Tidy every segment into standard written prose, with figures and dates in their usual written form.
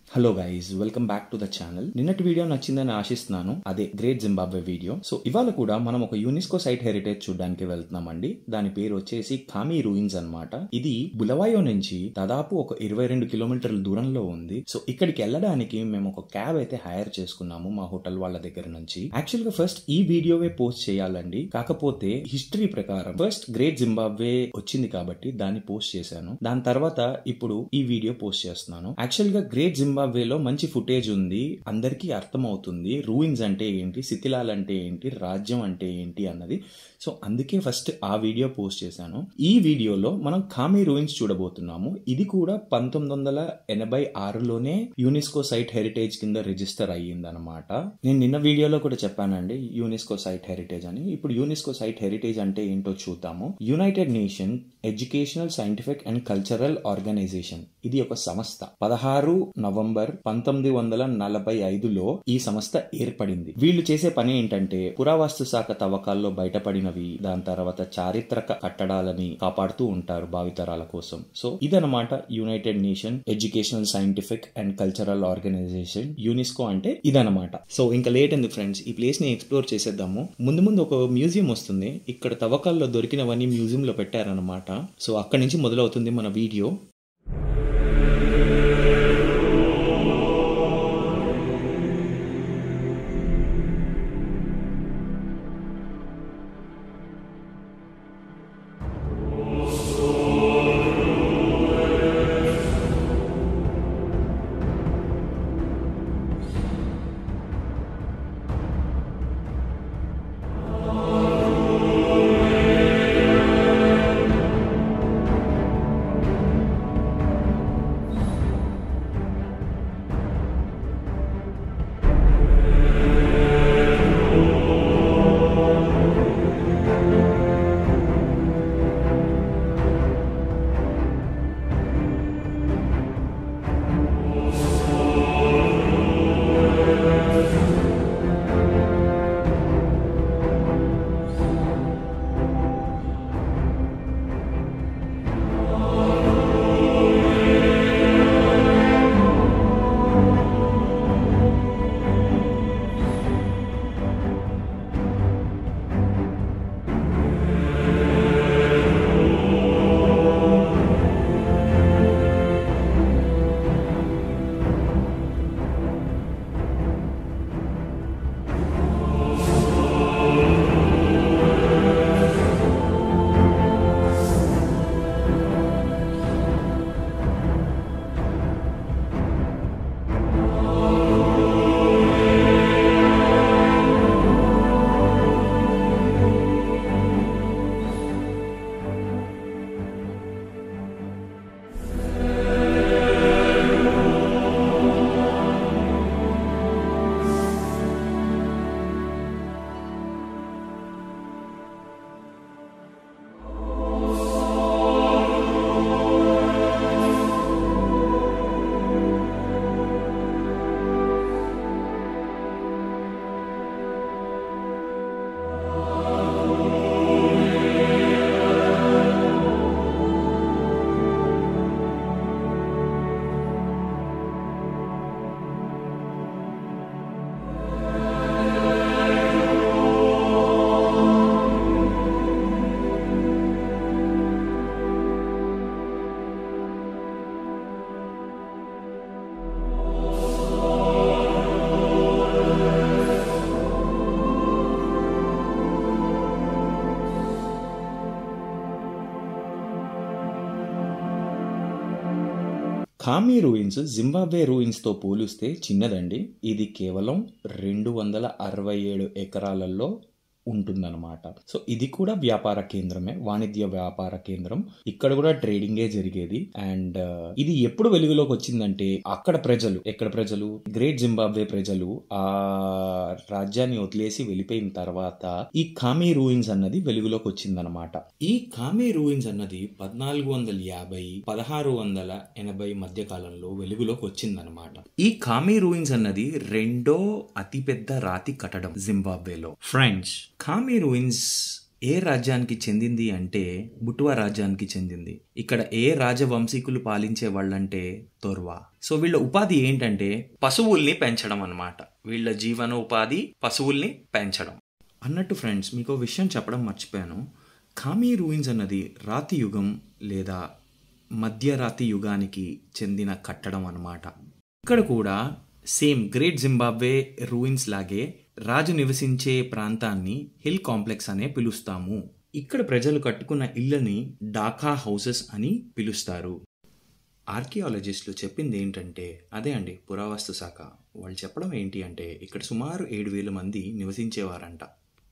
Hello guys, welcome back to the channel. నిన్నటి video నచ్చిందని ఆశిస్తున్నాను. అదే గ్రేట్ జింబాబ్వే వీడియో. సో ఇవాళ కూడా మనం ఒక యునెస్కో సైట్ హెరిటేజ్ చూడడానికి వెళ్తున్నామండి. దాని పేరు వచ్చేసి ఖామీ రూయిన్స్ అన్నమాట. ఇది బులవాయో నుంచి దాదాపు ఒక 22 కిలోమీటర్ల దూరంలో ఉంది. సో ఇక్కడికి వెళ్ళడానికి మేము ఒక క్యాబ్ అయితే హైర్ చేసుకున్నాము మా హోటల్ వాళ్ళ దగ్గర నుంచి. యాక్చువల్ గా ఫస్ట్ ఈ వీడియోవే పోస్ట్ చేయాలండి, కాకపోతే హిస్టరీ ప్రకారం ఫస్ట్ గ్రేట్ జింబాబ్వే వచ్చింది కాబట్టి దాన్ని పోస్ట్ చేశాను. దాని తర్వాత ఇప్పుడు ఈ వీడియో పోస్ట్ చేస్తున్నాను. యాక్చువల్ గా గ్రేట్ జింబాబ్వేలో మంచి ఫుటేజ్ ఉంది, అందరికీ అర్థమవుతుంది రూయిన్స్ అంటే ఏంటి, శిథిలాలు అంటే ఏంటి, రాజ్యం అంటే ఏంటి అన్నది. సో అందుకే ఫస్ట్ ఆ వీడియో పోస్ట్ చేశాను. ఈ వీడియోలో మనం ఖామీ రూయిన్స్ చూడబోతున్నాము. ఇది కూడా 1986లోనే యునెస్కో సైట్ హెరిటేజ్ కింద రిజిస్టర్ అయ్యిందనమాట. నేను నిన్న వీడియోలో కూడా చెప్పానండి యునెస్కో సైట్ హెరిటేజ్ అని. ఇప్పుడు యునెస్కో సైట్ హెరిటేజ్ అంటే ఏంటో చూద్దాము. United Nation Educational, Scientific and Cultural Organization. ఇది ఒక సంస్థ. 16 నవంబర్ 1945లో ఈ సంస్థ ఏర్పడింది. వీళ్ళు చేసే పని ఏంటంటే పురావస్తు శాఖ తవ్వకాల్లో బయటపడినవి, దాని తర్వాత చారిత్రక కట్టడాలని కాపాడుతూ ఉంటారు భావితరాల కోసం. సో ఇదనమాట United Nation Educational, Scientific and Cultural Organization. UNESCO అంటే ఇదనమాట. సో ఇంకా లేట్ ఎందుకు ఫ్రెండ్స్, ఈ ప్లేస్ ని ఎక్స్ప్లోర్ చేసేద్దాము. ముందు ఒక మ్యూజియం వస్తుంది. ఇక్కడ తవ్వకాల్లో దొరికినవన్నీ మ్యూజియం లో పెట్టారనమాట. సో అక్కడి నుంచి మొదలవుతుంది మన video. Khami ruins Zimbabwe ruins తో పోలిస్తే చిన్నదండి. ఇది కేవలం 267 ఎకరాలలో ఉంటుందన్నమాట. సో ఇది కూడా వ్యాపార కేంద్రమే, వాణిజ్య వ్యాపార కేంద్రం. ఇక్కడ కూడా ట్రేడింగే జరిగేది. అండ్ ఇది ఎప్పుడు వెలుగులోకి వచ్చిందంటే ఎక్కడ ప్రజలు గ్రేట్ జింబాబ్వే ప్రజలు ఆ రాజ్యాన్ని వదిలేసి వెళ్ళిపోయిన తర్వాత ఈ ఖామీ రూయిన్స్ అన్నది వెలుగులోకి వచ్చిందనమాట. ఈ ఖామీ రూయిన్స్ అన్నది 1450 1680 మధ్య కాలంలో వెలుగులోకి వచ్చిందనమాట. ఈ ఖామీ రూయిన్స్ అన్నది రెండో అతిపెద్ద రాతి కట్టడం జింబాబ్వేలో. ఫ్రెండ్స్, ఖామీ రూయిన్స్ ఏ రాజ్యానికి చెందింది అంటే బుట్వా రాజ్యానికి చెందింది. ఇక్కడ ఏ రాజవంశీకులు పాలించే వాళ్ళంటే తోర్వా. సో వీళ్ళ ఉపాధి ఏంటంటే పశువుల్ని పెంచడం అన్నమాట. వీళ్ళ జీవన ఉపాధి పశువుల్ని పెంచడం. అన్నట్టు ఫ్రెండ్స్, మీకు విషయం చెప్పడం మర్చిపోయాను. ఖామీ రూయిన్స్ అన్నది రాతి యుగం లేదా మధ్యరాతి యుగానికి చెందిన కట్టడం అన్నమాట. ఇక్కడ కూడా సేమ్ గ్రేట్ జింబాబ్వే రూయిన్స్ లాగే రాజు నివసించే ప్రాంతాన్ని హిల్ కాంప్లెక్స్ అనే పిలుస్తాము. ఇక్కడ ప్రజలు కట్టుకున్న ఇళ్ళని డాకా హౌసెస్ అని పిలుస్తారు. ఆర్కియాలజిస్టులు చెప్పింది ఏంటంటే అదే అండి, పురావస్తు శాఖ వాళ్ళు చెప్పడం ఏంటి అంటే ఇక్కడ సుమారు 7,000 మంది నివసించేవారంట.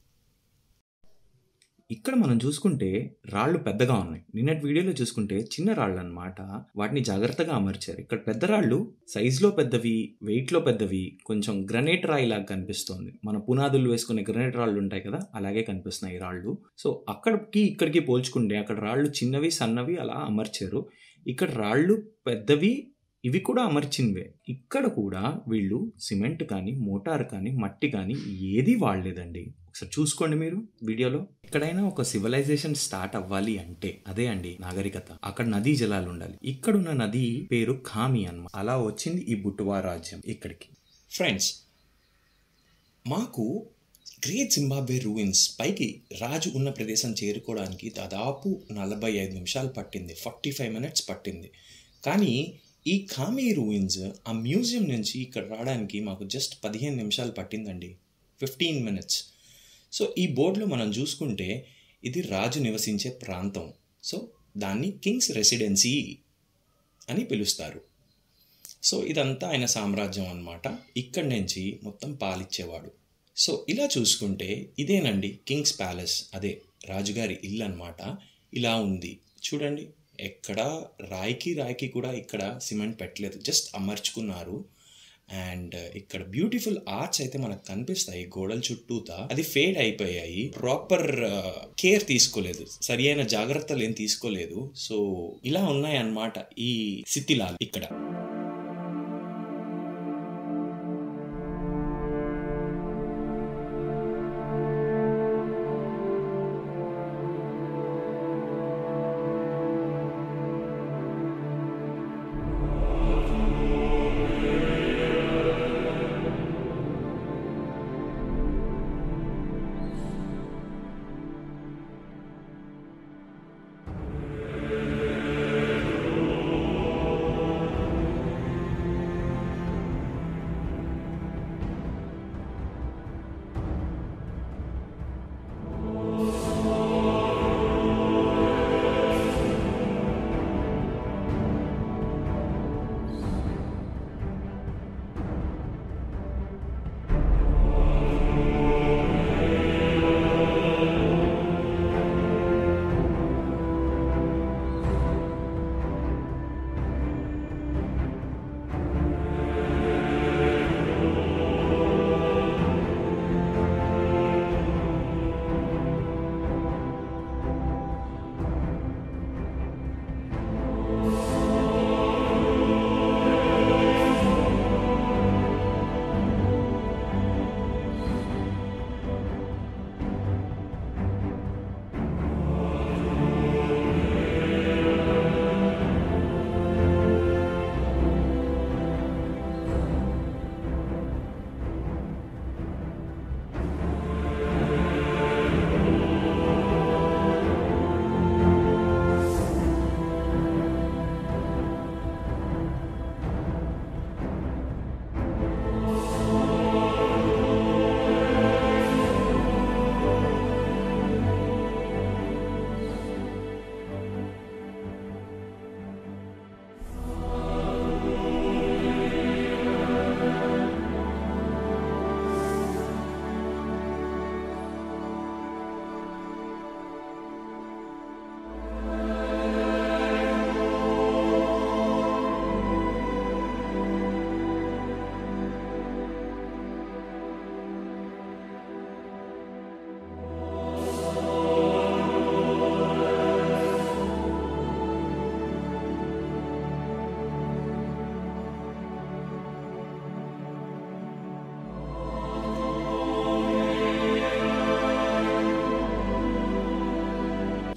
ఇక్కడ మనం చూసుకుంటే రాళ్ళు పెద్దగా ఉన్నాయి. నిన్నటి వీడియోలో చూసుకుంటే చిన్న రాళ్ళు అన్నమాట. వాటిని జాగ్రత్తగా అమర్చారు. ఇక్కడ పెద్ద రాళ్ళు సైజులో పెద్దవి, వెయిట్లో పెద్దవి, కొంచెం గ్రనైట్ రాయి లాగా కనిపిస్తోంది. మన పునాదులు వేసుకునే గ్రనైట్ రాళ్ళు ఉంటాయి కదా, అలాగే కనిపిస్తున్నాయి ఈ రాళ్ళు. సో అక్కడికి ఇక్కడికి పోల్చుకుంటే అక్కడ రాళ్ళు చిన్నవి, సన్నవి అలా అమర్చారు. ఇక్కడ రాళ్ళు పెద్దవి, ఇవి కూడా అమర్చినవే. ఇక్కడ కూడా వీళ్ళు సిమెంట్ కానీ, మోటార్ కానీ, మట్టి కానీ ఏది వాడలేదండి. ఒకసారి చూసుకోండి మీరు వీడియోలో. ఎక్కడైనా ఒక సివిలైజేషన్ స్టార్ట్ అవ్వాలి అంటే అదే అండి నాగరికత. అక్కడ నదీ జలాలు ఉండాలి. ఇక్కడున్న నది పేరు ఖామీ అన్నమాట. అలా వచ్చింది ఈ బుట్వా రాజ్యం ఇక్కడికి. ఫ్రెండ్స్, మాకు గ్రేట్ జింబాబ్వే రూయిన్స్ పైకి రాజు ఉన్న ప్రదేశం చేరుకోవడానికి దాదాపు 45 నిమిషాలు పట్టింది. 45 minutes పట్టింది. కానీ ఈ ఖామీ రూయిన్స్ ఆ మ్యూజియం నుంచి ఇక్కడ రావడానికి మాకు జస్ట్ 15 నిమిషాలు పట్టిందండి. 15 minutes. సో ఈ బోర్డులో మనం చూసుకుంటే ఇది రాజు నివసించే ప్రాంతం. సో దాన్ని కింగ్స్ రెసిడెన్సీ అని పిలుస్తారు. సో ఇదంతా ఆయన సామ్రాజ్యం అన్నమాట. ఇక్కడి నుంచి మొత్తం పాలిచ్చేవాడు. సో ఇలా చూసుకుంటే ఇదేనండి కింగ్స్ ప్యాలెస్, అదే రాజుగారి ఇల్లు అన్నమాట. ఇలా ఉంది చూడండి. ఎక్కడ రాయికి కూడా ఇక్కడ సిమెంట్ పెట్టలేదు, జస్ట్ అమర్చుకున్నారు. అండ్ ఇక్కడ బ్యూటిఫుల్ ఆర్ట్స్ అయితే మనకు కనిపిస్తాయి గోడల చుట్టూతా. అది ఫేడ్ అయిపోయాయి. ప్రాపర్ కేర్ తీసుకోలేదు, సరి అయిన జాగ్రత్తలు ఏం తీసుకోలేదు. సో ఇలా ఉన్నాయి అన్నమాట ఈ శిథిలాలు ఇక్కడ.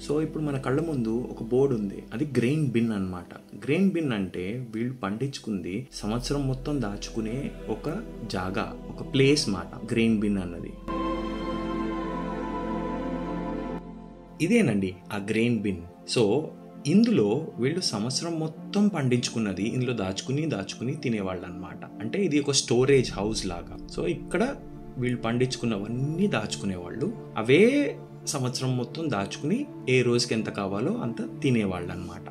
సో ఇప్పుడు మన కళ్ళ ముందు ఒక బోర్డు ఉంది, అది గ్రెయిన్ బిన్ అన్నమాట. గ్రెయిన్ బిన్ అంటే వీళ్ళు పండించుకుంది సంవత్సరం మొత్తం దాచుకునే ఒక జాగా, ఒక ప్లేస్ మాట గ్రెయిన్ బిన్ అన్నది. ఇదేనండి ఆ గ్రెయిన్ బిన్. సో ఇందులో వీళ్ళు సంవత్సరం మొత్తం పండించుకున్నది ఇందులో దాచుకుని తినేవాళ్ళు అనమాట. అంటే ఇది ఒక స్టోరేజ్ హౌస్ లాగా. సో ఇక్కడ వీళ్ళు పండించుకున్నవన్నీ దాచుకునేవాళ్ళు, అవే సంవత్సరం మొత్తం దాచుకుని ఏ రోజుకి ఎంత కావాలో అంత తినేవాళ్ళు అనమాట.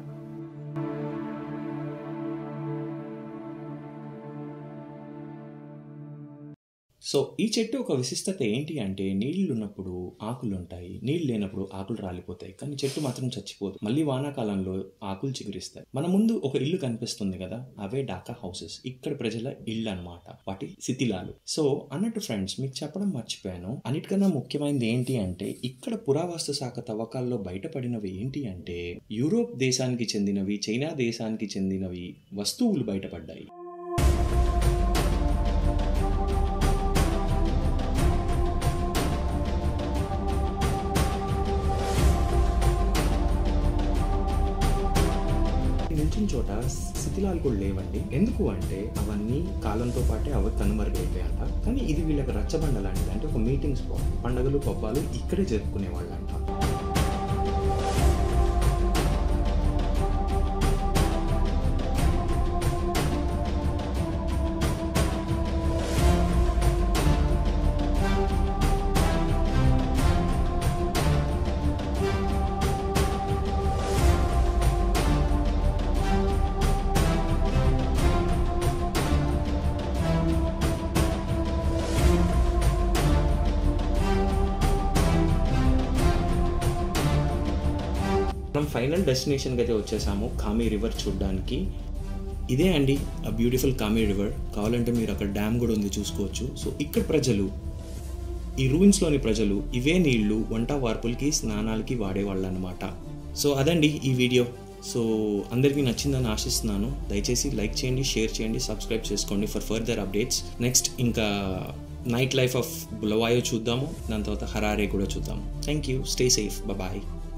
సో ఈ చెట్టు ఒక విశిష్టత ఏంటి అంటే, నీళ్లు ఉన్నప్పుడు ఆకులు ఉంటాయి, నీళ్లు లేనప్పుడు ఆకులు రాలిపోతాయి, కానీ చెట్టు మాత్రం చచ్చిపోదు. మళ్ళీ వానాకాలంలో ఆకులు చిగురిస్తాయి. మన ముందు ఒక ఇల్లు కనిపిస్తుంది కదా, అవే డాకా హౌసెస్, ఇక్కడ ప్రజల ఇళ్ళు అన్నమాట, వాటి శిథిలాలు. సో అన్నట్టు ఫ్రెండ్స్, మీకు చెప్పడం మర్చిపోయాను, అన్నిటికన్నా ముఖ్యమైనది ఏంటి అంటే, ఇక్కడ పురావస్తు శాఖ తవ్వకాల్లో బయటపడినవి ఏంటి అంటే, యూరోప్ దేశానికి చెందినవి, చైనా దేశానికి చెందినవి వస్తువులు బయటపడ్డాయి. నిల్చిన చోట శిథిలాలు కూడా లేవండి. ఎందుకు అంటే అవన్నీ కాలంతో పాటే అవి కనుమరుగైపోయాయంట. కానీ ఇది వీళ్ళకి రచ్చబండ లాంటిది, అంటే ఒక మీటింగ్ స్పాట్, పండుగలు పబ్బాలు ఇక్కడే జరుపుకునే వాళ్ళంట. మనం ఫైనల్ డెస్టినేషన్కి అయితే వచ్చేసాము, కామి రివర్ చూడడానికి. ఇదే అండి ఆ బ్యూటిఫుల్ కామి రివర్. కావాలంటే మీరు అక్కడ డ్యామ్ కూడా ఉంది, చూసుకోవచ్చు. సో ఇక్కడ ప్రజలు, ఈ రూయిన్స్లోని ప్రజలు ఇవే నీళ్లు వంట వార్పులకి, స్నానాలకి వాడేవాళ్ళు అనమాట. సో అదండి ఈ వీడియో. సో అందరికీ నచ్చిందని ఆశిస్తున్నాను. దయచేసి లైక్ చేయండి, షేర్ చేయండి, సబ్స్క్రైబ్ చేసుకోండి ఫర్ ఫర్దర్ అప్డేట్స్. నెక్స్ట్ ఇంకా నైట్ లైఫ్ ఆఫ్ బులవాయో చూద్దాము, దాని తర్వాత హరారే కూడా చూద్దాము. Thank you, stay safe, bye.